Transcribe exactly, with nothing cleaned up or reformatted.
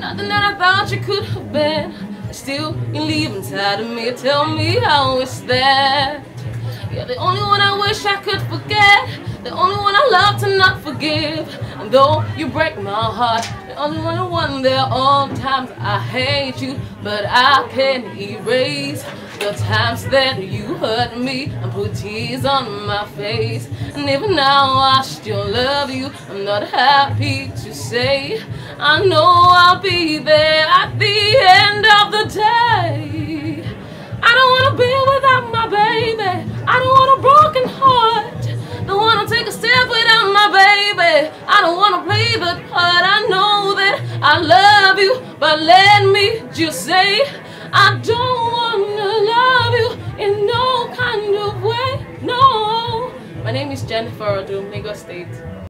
Nothing that I thought you could have been. And still you leave inside of me. Tell me how it's that you're the only one I wish I could forget, the only one I love to not forgive. And though you break my heart, the only one I wonder all the times I hate you. But I can't erase the times that you hurt me and put tears on my face. And even now I still love you. I'm not happy to say I know I'll be there at the end of the day. I don't want to be without my baby. I don't want a broken heart. Don't want to take a step without my baby. I don't want to play the part. I know that I love you, but let me just say I don't want to love you in no kind of way. No. My name is Jennifer Odum, Lagos State.